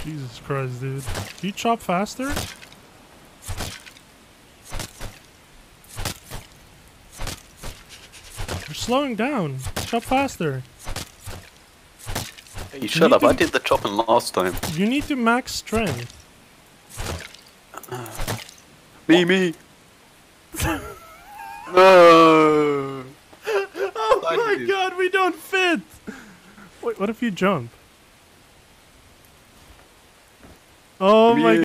Jesus Christ, dude. Do you chop faster? You're slowing down. Chop faster. Hey, shut up, I did the chopping last time. You need to max strength. Me. No. Oh my god, we don't fit! Wait, what if you jump? Oh my